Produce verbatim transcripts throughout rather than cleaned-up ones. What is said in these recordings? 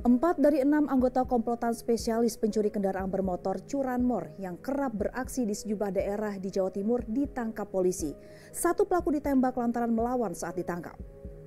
Empat dari enam anggota komplotan spesialis pencuri kendaraan bermotor curanmor yang kerap beraksi di sejumlah daerah di Jawa Timur ditangkap polisi. Satu pelaku ditembak lantaran melawan saat ditangkap.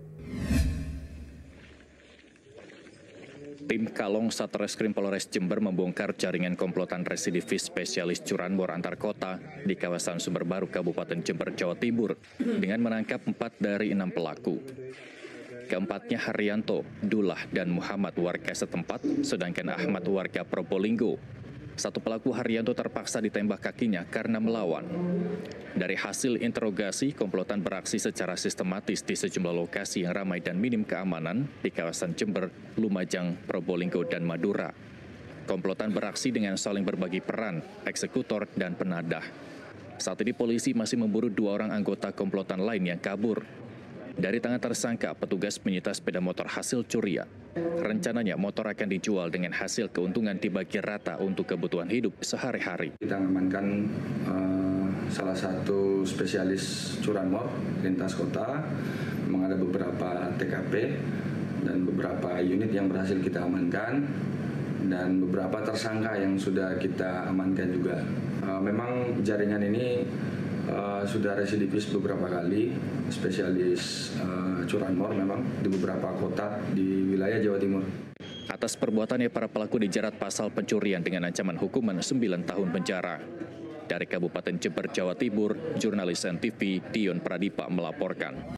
Tim Kalong Satreskrim Polres Jember membongkar jaringan komplotan residivis spesialis curanmor antar kota di kawasan Sumberbaru, Kabupaten Jember, Jawa Timur dengan menangkap empat dari enam pelaku. Keempatnya Haryanto, Dullah, dan Muhammad warga setempat, sedangkan Ahmad warga Probolinggo. Satu pelaku Haryanto terpaksa ditembak kakinya karena melawan. Dari hasil interogasi, komplotan beraksi secara sistematis di sejumlah lokasi yang ramai dan minim keamanan di kawasan Jember, Lumajang, Probolinggo, dan Madura. Komplotan beraksi dengan saling berbagi peran, eksekutor, dan penadah. Saat ini polisi masih memburu dua orang anggota komplotan lain yang kabur. Dari tangan tersangka, petugas menyita sepeda motor hasil curian. Rencananya motor akan dijual dengan hasil keuntungan dibagi rata untuk kebutuhan hidup sehari-hari. Kita mengamankan uh, salah satu spesialis curanmor lintas kota. Memang ada beberapa T K P dan beberapa unit yang berhasil kita amankan. Dan beberapa tersangka yang sudah kita amankan juga. Uh, memang jaringan ini Uh, sudah residivis beberapa kali, spesialis uh, curanmor memang di beberapa kota di wilayah Jawa Timur. Atas perbuatannya, para pelaku dijerat pasal pencurian dengan ancaman hukuman sembilan tahun penjara. Dari Kabupaten Jember, Jawa Timur, jurnalis N T V Dion Pradipa melaporkan.